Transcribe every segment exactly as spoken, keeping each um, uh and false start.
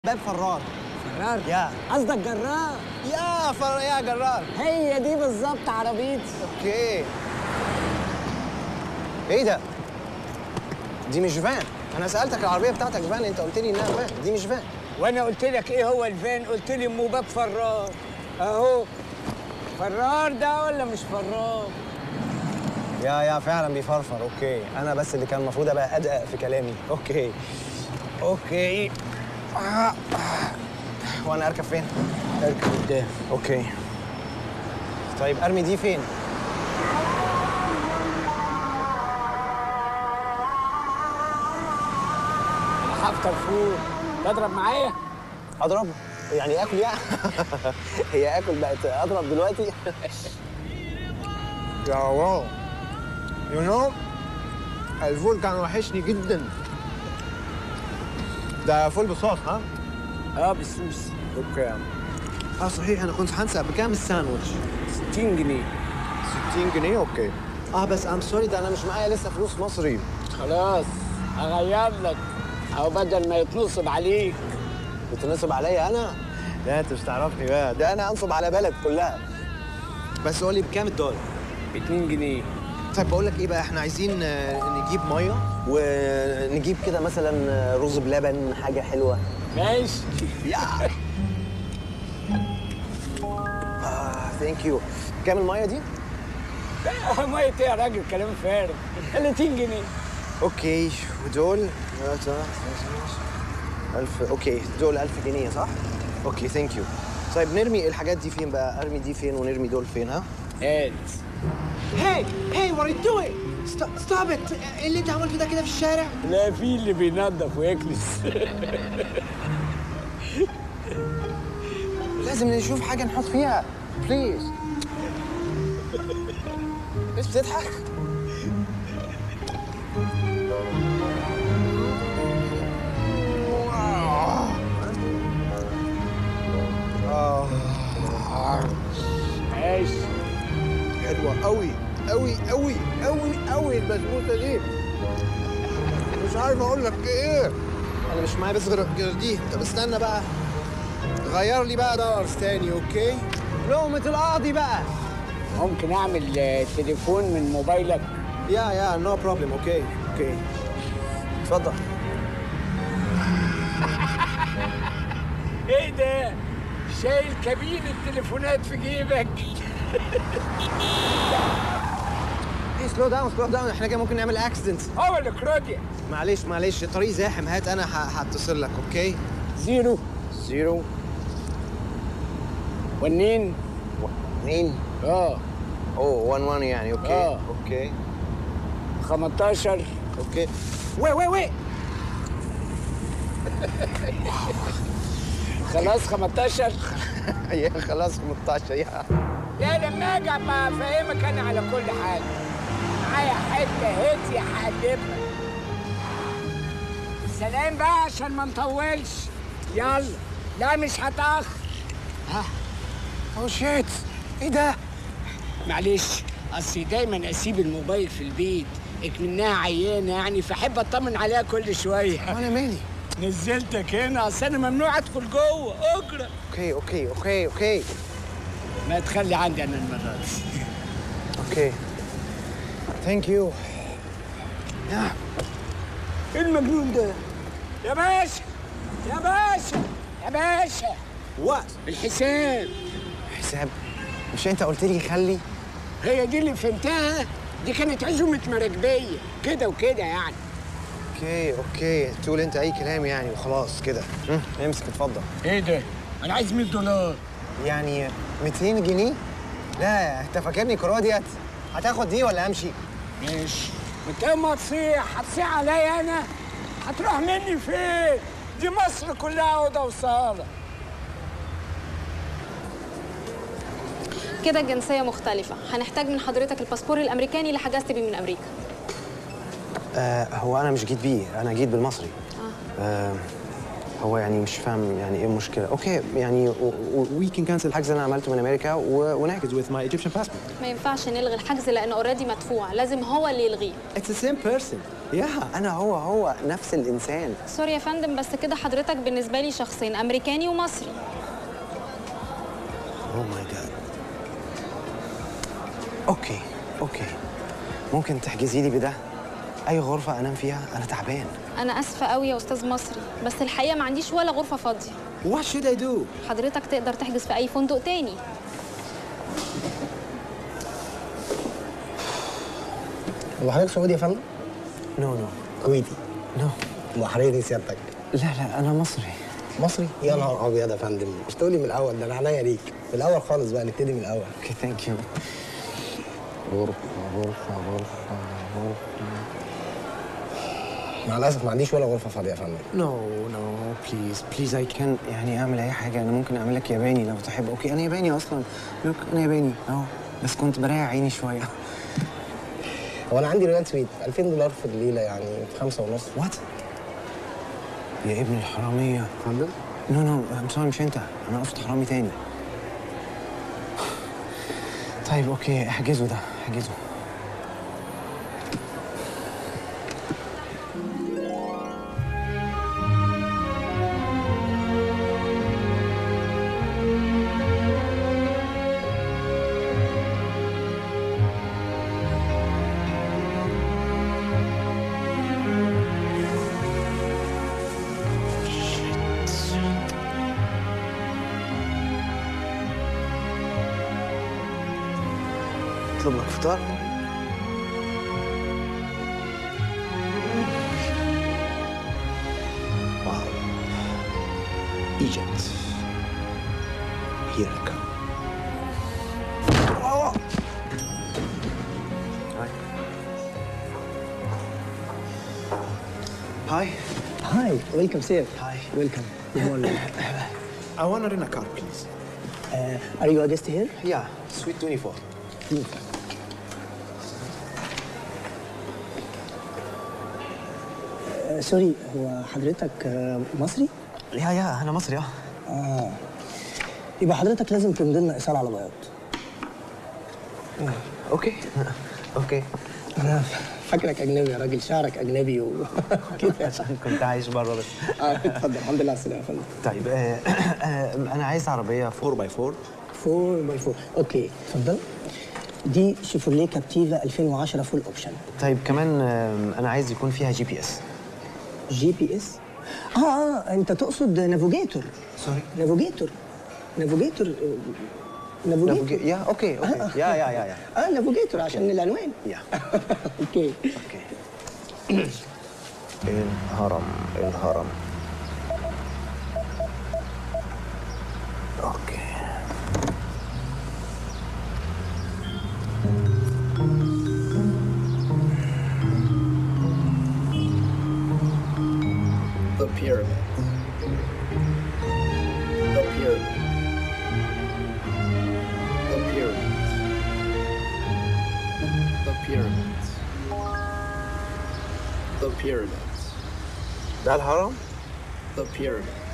باب فرار. فرار؟ يا قصدك جرار؟ يا فر يا جرار. هي دي بالظبط عربيتي. اوكي. ايه ده؟ دي مش فان. انا سالتك العربيه بتاعتك فان، انت قلت لي انها فان. دي مش فان. وانا قلت لك ايه هو الفان؟ قلت لي ام باب فرار. اهو فرار ده ولا مش فرار؟ يا يا فعلا بيفرفر. اوكي، انا بس اللي كان المفروض ابقى ادقق في كلامي. اوكي اوكي. آه. وانا اركب فين؟ اركب قدام. اوكي. طيب ارمي دي فين؟ انا هفطر فول. تضرب معايا؟ اضرب؟ يعني اكل يعني؟ هي اكل بقت اضرب دلوقتي؟ يا واو، يو نو الفول كان وحشني جدا. ده فول بصوص ها؟ اه بالسوس. اوكي. اه صحيح، انا كنت هنسى بكام الساندوتش؟ ستين جنيه. ستين جنيه. اوكي. اه بس ام سوري، ده انا مش معايا لسه فلوس مصري. خلاص هغير لك، او بدل ما يتنصب عليك. بتنصب عليا انا؟ لا انت مش تعرفني بقى، ده انا انصب على بلد كلها. بس قول لي بكام الدولار؟ ب اتنين جنيه. طيب بقول لك ايه بقى، احنا عايزين نجيب ميه ونجيب كده مثلا رز بلبن، حاجه حلوه. ماشي. يا اه ثانك يو. كام الميه دي؟ مية ايه يا راجل؟ كلام فارغ. تلاتين جنيه. اوكي. ودول ألف. اوكي دول ألف جنيه صح؟ اوكي ثانك يو. طيب نرمي الحاجات دي فين بقى؟ ارمي دي فين ونرمي دول فين ها؟ هات. هاي هاي وات ار يو دوينج؟ ستوب ات. ايه اللي انت عملته ده كده في الشارع؟ لا، في اللي بينظف ويكنس. لازم نشوف حاجه نحط فيها بليز. ليش بتضحك؟ ماشي. حلوة قوي قوي قوي قوي قوي البسبوسة دي. مش عارف اقول لك ايه. انا مش معايا بس غير غير دي. طب استنى بقى، غير لي بقى دولار تاني. اوكي. لقمة القاضي بقى. ممكن اعمل تليفون من موبايلك؟ يا يا نو بروبلم. اوكي اوكي اتفضل. ايه ده؟ شايل كابين التليفونات في جيبك؟ ايه سلو داون سلو داون، احنا كده ممكن نعمل اكسيدنت. هو اللي كروديا. معلش معلش، الطريق زاحم. هات انا هتصل لك. اوكي. زيرو زيرو ونين اتنين. اه اوه واحد واحد يعني. اوكي آه. اوكي خمستاشر. اوكي. وي وي وي. خلاص خمستاشر. يا خلاص خمستاشر. يا لا، لما اجي ابقى افهمك انا على كل حاجه. معايا حته هاتي هقدمها. سلام بقى عشان ما نطولش. يلا. لا مش هتاخر. ها اوه شيت. ايه ده؟ معلش، اصلي دايما اسيب الموبايل في البيت، اكمنها عيانه يعني، فاحب اطمن عليها كل شويه. وانا مالي؟ نزلتك هنا اصل انا ممنوع ادخل جوه. اجرى. اوكي اوكي اوكي اوكي. ما تخلي عندي انا المره دي. اوكي ثانك يو. يا ايه المجنون ده؟ يا باشا يا باشا يا باشا. وات؟ الحساب. حساب؟ مش انت قلت لي خلي؟ هي دي اللي فهمتها. دي كانت عزومه مراكبيه كده وكده يعني. اوكي اوكي، تقول انت اي كلام يعني وخلاص كده. امسك اتفضل. ايه ده؟ انا عايز مية دولار. يعني ميتين جنيه؟ لا انت فاكرني كروديات؟ هتاخد دي ولا امشي؟ ماشي. انت ما تصيح هتصيح عليا انا؟ هتروح مني فين؟ دي مصر كلها اوضه وصاله. كده الجنسية مختلفة، هنحتاج من حضرتك الباسبور الأمريكاني اللي حجزت بيه من أمريكا. آه هو أنا مش جيت بيه، أنا جيت بالمصري. آه. آه هو يعني مش فاهم يعني ايه المشكله. اوكي يعني وي كان كانسل الحجز اللي انا عملته من امريكا ونحجز with my Egyptian passport. ما ينفعش نلغي الحجز لانه اوريدي مدفوع، لازم هو اللي يلغيه. It's the same person. يا yeah, انا هو هو نفس الانسان. سوري يا فندم بس كده حضرتك بالنسبه لي شخصين، امريكاني ومصري. اوه ماي جاد. اوكي اوكي ممكن تحجزي لي بده اي غرفه انام فيها؟ انا تعبان. انا اسفه قوي يا استاذ مصري بس الحقيقه ما عنديش ولا غرفه فاضيه. What should I do؟ حضرتك تقدر تحجز في اي فندق تاني. هو حضرتك سعودي يا فندم؟ نو نو. كويتي؟ نو. بحريني سيادتك؟ لا لا انا مصري. مصري؟ يا نهار ابيض يا فندم، مش تقولي من الاول، ده انا عينيا ليك. من الاول خالص بقى، نبتدي من الاول. اوكي ثانك يو. غرفه غرفه غرفه غرفه. مع الاسف ما عنديش ولا غرفه فاضيه يا فندم. نو نو بليز بليز اي كان يعني اعمل اي حاجه. انا ممكن اعمل لك ياباني لو تحب. اوكي انا ياباني اصلا. لوك انا ياباني اهو، بس كنت بريح عيني شويه. هو انا عندي رويال سويت ألفين دولار في الليله، يعني في خمسة ونص. وات؟ يا ابن الحراميه. فندم؟ نو نو ام سوري مش انت، انا قصد حرامي تاني. طيب اوكي احجزه ده احجزه. اطلب لك فطار. واو. Egypt. Here I come. واو. هاي. هاي. هاي، ويلكم سير. هاي. ويلكم. Good morning. I want to rent a car, please. Uh, are you a guest here? Yeah, Suite twenty-four. سوري، هو حضرتك مصري؟ يا يا انا مصري اه. اه يبقى حضرتك لازم تمضي لنا ايصال على بياض. اوكي اوكي. انا فاكرك اجنبي يا راجل، شعرك اجنبي وكده. كنت عايش بره بس. اه اتفضل. الحمد لله على السلامه يا فندم. طيب آه آه انا عايز عربيه فور باي فور. فور باي فور اوكي اتفضل. دي شيفروليه كابتيفا ألفين وعشرة فول اوبشن. طيب كمان آه انا عايز يكون فيها جي بي اس. جي بي اس؟ اه اه انت تقصد نافوجيتور. سوري. نافوجيتور نافوجيتور نافوجيتور. يا اوكي اوكي يا يا يا يا اه نافوجيتور عشان العنوان. يا اوكي اوكي. الهرم الهرم. اوكي. The pyramid. The pyramid. The pyramid. The pyramids. The pyramids. ده الهرم؟ The pyramids.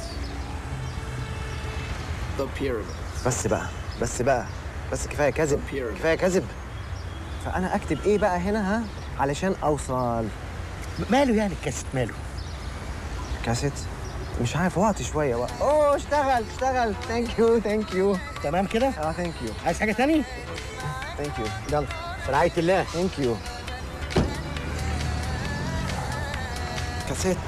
The pyramids. بس بقى بس بقى بس كفايه كذب كفايه كذب. فانا اكتب ايه بقى هنا ها علشان اوصل؟ ماله يعني الكاسيت ماله؟ كاسيت؟ مش عارف وقت شويه وقت. اوه اشتغل اشتغل. ثانك يو ثانك يو. تمام كده؟ اه ثانك يو. عايز حاجه تاني؟ ثانك يو. يلا في رعايه الله. ثانك يو. كاسيت.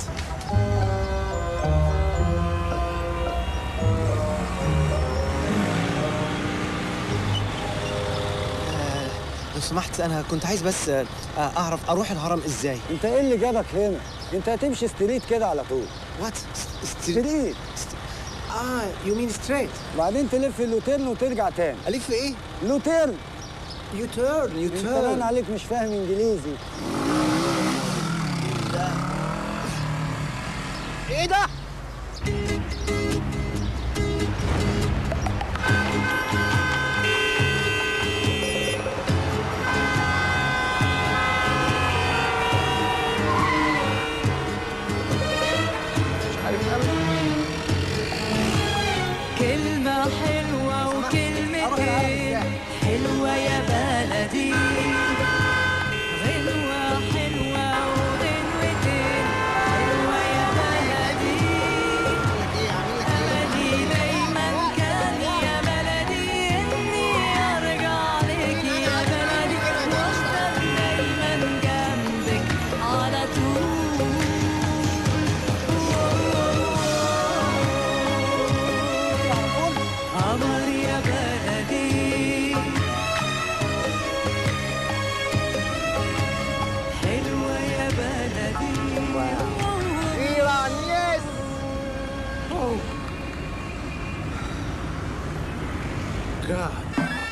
لو سمحت انا كنت عايز بس اعرف اروح الهرم ازاي. انت ايه اللي جابك هنا؟ انت هتمشي ستريت كده على طول. وات؟ ستريت. اه يو مين ستريت. بعدين تلف اللوتيرن وترجع تاني. الف في ايه؟ لوتيرن. يو تيرن يو انت باين تيرن. عليك مش فاهم انجليزي. ايه ده؟ مش عارف أعمل. God.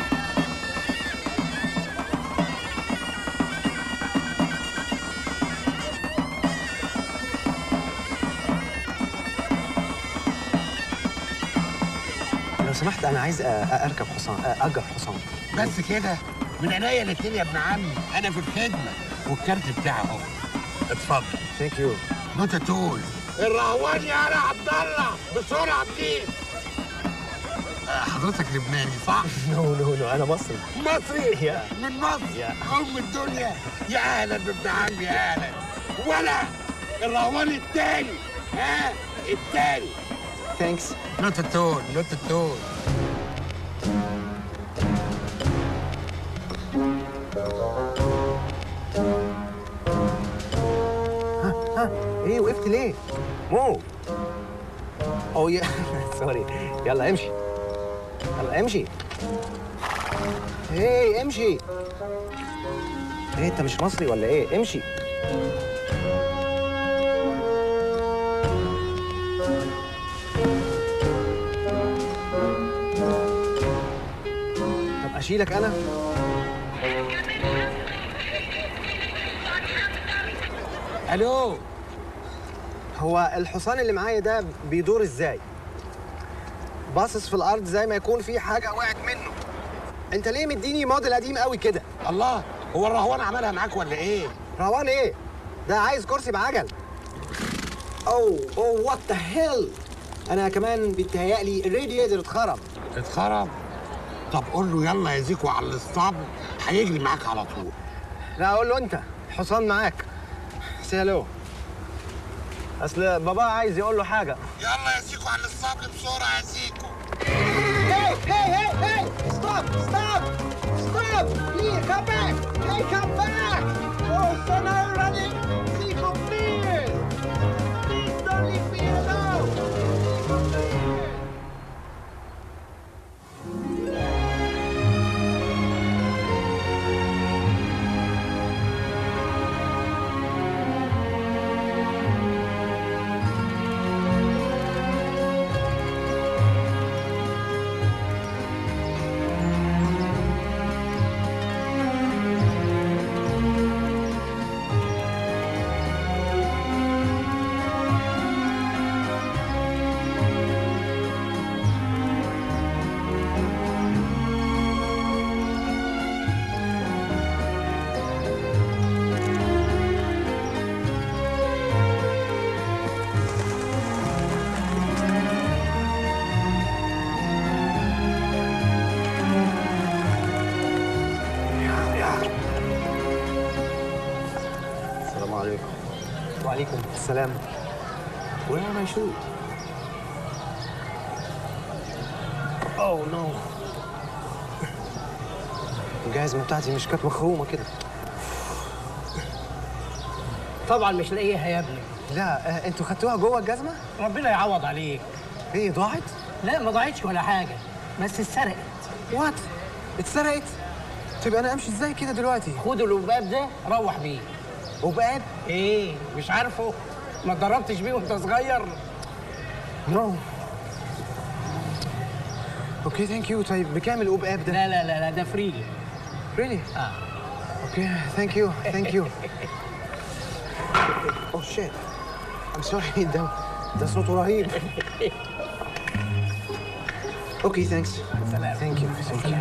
لو سمحت انا عايز أ- اركب حصان، اجر حصان. بس كده؟ من عينيا الاتنين يا ابن عمي، انا في الخدمه والكارت بتاعي اهو. اتفضل. ثانك يو. نوت تول. الرهوان يا علي عبد الله بسرعه بليز. حضرتك لبناني صح؟ نو نو نو انا مصري. مصري؟ يا. من مصر؟ يا. ام الدنيا. يا اهلا بابن عمي يا اهلا. ولا الرهوان التاني، ها التاني. ثانكس. نوت تول نوت تول. ايه وقفت ليه؟ مو او يا سوري. يلا امشي، يلا امشي. ايه امشي. ايه انت مش مصري ولا ايه؟ امشي. طب اشيلك انا؟ الو. هو الحصان اللي معايا ده بيدور ازاي؟ باصص في الارض زي ما يكون في حاجه وقعت منه. انت ليه مديني موديل قديم قوي كده؟ الله، هو الرهوان عملها معاك ولا ايه؟ روان ايه؟ ده عايز كرسي بعجل. اوه اوه وات ذا هيل. انا كمان بيتهيألي الرادياتور اتخرم. اتخرب؟ طب قول له يلا يا زيكو على الاسطبل، هيجري معاك على طول. لا اقول له انت الحصان معاك. سيلو. اصل بابا عايز يقول له حاجه. يلا يا زيكو على الاسطبل بسرعه يا زيكو. Hey, hey, hey, hey! Stop! Stop! Stop! Please, come back! Hey, come back! Oh, so now you're running! Zico, please! Please don't leave me alone! Zico, please! السلام عليكم. وعليكم السلام. Where are my shoes? Oh no. الجزمة بتاعتي مش كانت مخرومة كده. طبعا مش لاقيها يا ابني. لا آه، انتوا خدتوها جوه الجزمة؟ ربنا يعوض عليك. ايه ضاعت؟ لا ما ضاعتش ولا حاجه، بس اتسرقت. وات؟ اتسرقت؟ طيب انا امشي ازاي كده دلوقتي؟ خد الوباب ده روح بيه. وباب؟ ايه مش عارفه؟ ما اتدربتش بيه وانت صغير؟ نو. اوكي ثانك يو. طيب بكام الوباب ده؟ لا لا لا لا ده فري. ريلي؟ اه اوكي ثانك يو ثانك يو. اوه شيت. ام سوري. ده ده صوته رهيب. اوكي ثانكس. سلام. ثانك يو ثانك يو.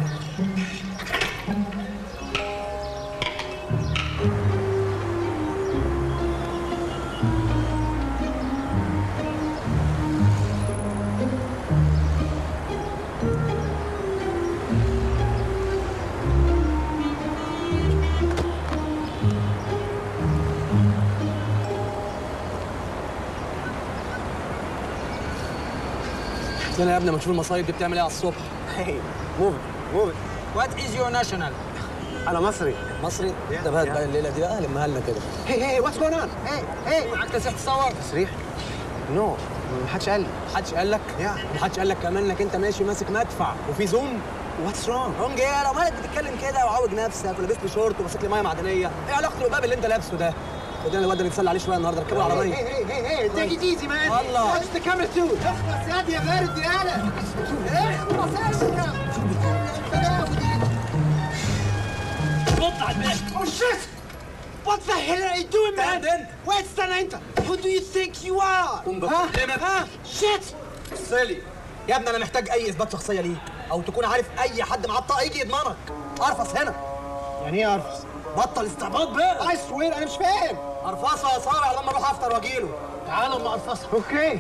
انا يا ابني ما تشوف المصايب دي بتعمل ايه على الصبح. هي موف موف. وات از يور ناشونال؟ انا مصري. مصري؟ طب هات بقى الليله دي بقى لمها لنا كده. هي هي واتس جوين اون؟ هي هي معاك تسريح تصور؟ تسريح؟ نو محدش قال لي. محدش قال لك؟ يا محدش قال لك كمان انك انت ماشي ماسك مدفع وفي زوم؟ واتس رونج؟ رونج ايه؟ لو مالك بتتكلم كده وعوج نفسك ولابس لي شورت وماسك لي ميه معدنيه، ايه علاقه الوباب اللي انت لابسه ده؟ ودينا الواد ده نتسلى عليه شويه النهارده، ركبوا العربيه. هي هي هي هي تيك ات ايزي مان. الله. واتش ذا كاميرا تو. اخلص يا دي يا بارد يا هلا. اخلص يا شكرا. نط على الباب. Oh shit! What the hell are you doing, man? انت Wait, استنى انت. Who do you think you are? قوم ها؟ بكلمك. ها؟ Shit! سيلي يا ابني انا محتاج اي اثبات شخصيه ليك او تكون عارف اي حد معاه بطاقه يجي يضمنك. ارفص هنا. يعني ايه ارفس؟ بطل استعباط بقى. I swear انا مش فاهم. ارفصها يا صارع لما اروح افطر واجيله. تعالوا ما ارفصها. اوكي.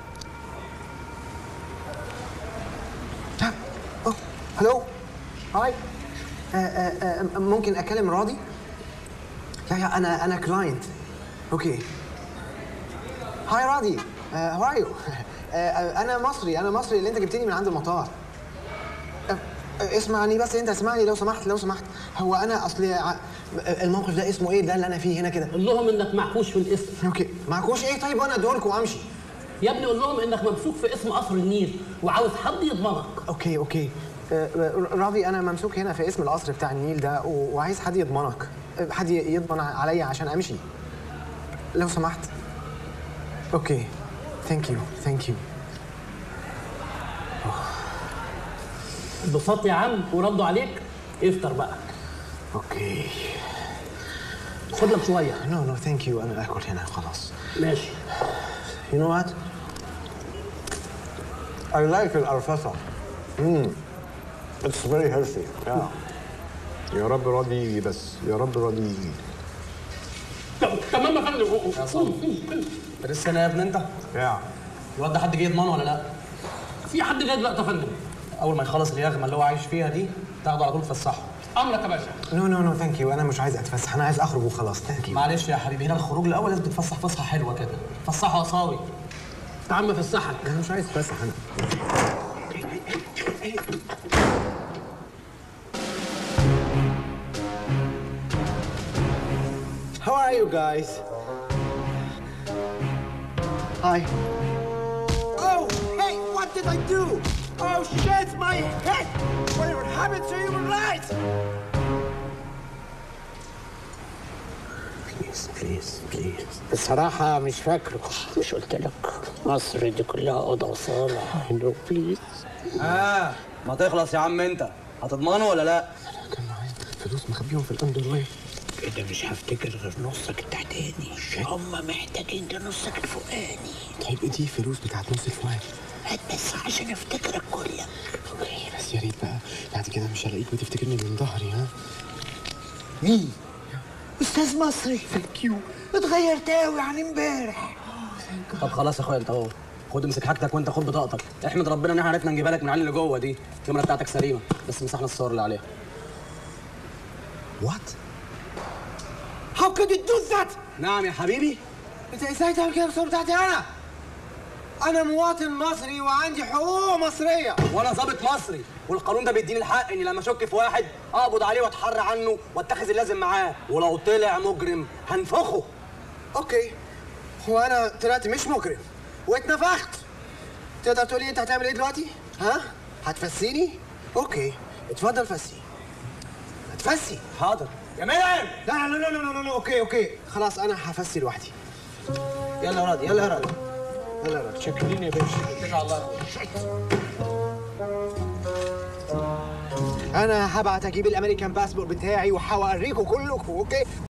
اوه هلو. هاي. ممكن اكلم راضي؟ يا يا انا انا كلاينت. اوكي. هاي راضي. هاو ار يو؟ انا مصري انا مصري اللي انت جبتني من عند المطار. أه، اسمعني بس انت اسمعني لو سمحت لو سمحت. هو انا اصلي ع- الموقف ده اسمه ايه ده اللي انا فيه هنا كده؟ قول لهم انك معكوش في الاسم. اوكي معكوش ايه طيب وانا ادوركم وامشي. يا ابني قول لهم انك ممسوك في اسم قصر النيل وعاوز حد يضمنك. اوكي اوكي أه، راضي انا ممسوك هنا في اسم القصر بتاع النيل ده و- وعايز حد يضمنك. أه، حد يضمن عليا عشان امشي لو سمحت. اوكي ثانك يو ثانك يو. اتبسطت يا عم وردوا عليك. افطر بقى. اوكي خد لك شويه. نو نو ثانك يو انا اكل هنا خلاص. ماشي. You know what? I like الأرفصة. Mmm. It's very healthy. Yeah. يا رب راضي يجي بس يا رب راضي يجي. تمام يا فندم. يا صاحبي انت لسه هنا يا ابني انت؟ يا الواد ده حد جه يضمنه ولا لا؟ في حد جاي دلوقتي يا فندم. اول ما يخلص اليغمه اللي هو عايش فيها دي تاخده على طول تفسحه. امرك يا باشا. نو نو نو ثانك يو أنا مش عايز أتفسح أنا عايز أخرج وخلاص ثانك يو. معلش يا حبيبي هنا الخروج الاول لازم تتفسح فسحه حلوه كده. فسحه يا صاوي. يا عم فسحك. أنا مش عايز أتفسح أنا. How are you guys? Hi. Oh, hey, what did I do? Oh shit, my head! Whatever happened to human rights? Please, please, please. بصراحة مش فاكره. مش قلت لك مصر دي كلها أوضة وصالة. هلو بليز. اه ما تخلص يا عم انت هتضمنه ولا لا؟ أنا كان معايا فلوس مخبيهم في الأندر وير. كده مش هفتكر غير نصك التحتاني. هم محتاجين لنصك الفوقاني. طيب دي فلوس بتاعت نص الفؤاد. هات بس عشان افتكرك كلك. اوكي بس يا ريت بقى بعد كده مش هلاقيك وتفتكرني من ظهري ها. مين؟ أستاذ مصري. ثانك يو. اتغيرت أوي عن امبارح. طب خلاص يا اخويا انت اهو خد امسك حاجتك وانت خد بطاقتك. احمد ربنا ان احنا عرفنا نجيبها لك من العين اللي جوه دي. الكاميرا بتاعتك سليمه بس مسحنا الصور اللي عليها. وات؟ How could you do that؟ نعم يا حبيبي. انت ازاي تعمل كده بالصورة بتاعتي انا؟ انا مواطن مصري وعندي حقوق مصرية. وانا ضابط مصري والقانون ده بيديني الحق اني لما اشك في واحد اقبض عليه واتحرى عنه واتخذ اللازم معاه ولو طلع مجرم هنفخه. اوكي هو انا طلعت مش مجرم واتنفخت. تقدر تقولي انت هتعمل ايه دلوقتي؟ ها؟ هتفسيني؟ اوكي اتفضل فسي. هتفسي؟ حاضر يا ميلان. لا لا لا لا لا لا اوكي اوكي خلاص انا هفسي لوحدي. يلا يا راضي يلا يا راضي يلا يا راضي. شكرين يا باشا. اتكل على الله. انا هبعت اجيب الامريكان باسبور بتاعي وهوريكم كلكم اوكي